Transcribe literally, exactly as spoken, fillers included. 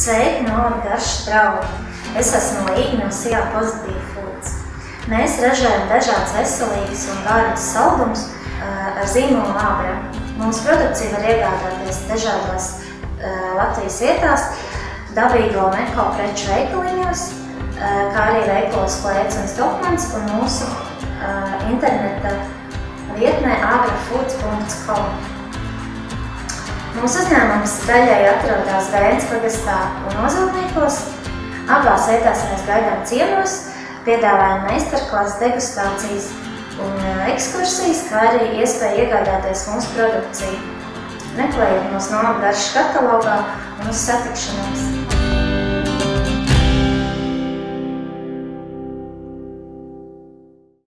Sveiki, Novada garšas draugi! Es esmu Līga no Sijā Pozitīva Foods. Mēs ražojam dažādas veselīgas un garīgas saldumus ar zīmolu Abra. Mūsu produkcija var iegādāties dažādās Latvijas vietās, dabīgo un eko preču veikaliņos, kā arī veikalos Klēts un Stokmans un mūsu interneta vietnē agrafoods punkts com. Mūsu uzņēmums daļai atrodas Vēncas pagastā un Ozolniekos. Abās vietās mēs gaidām ciemos, piedāvājam meistarklases, degustācijas un ekskursijas, kā arī iespēju iegādāties mūsu produkciju. Meklējiet mūsu Novada garšas katalogā un uz satikšanos!